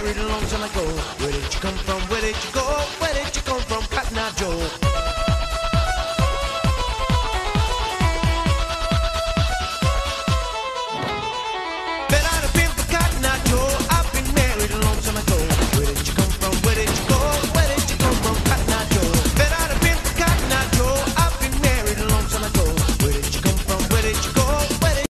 buried a long time ago. Where did you come from? Where did you go?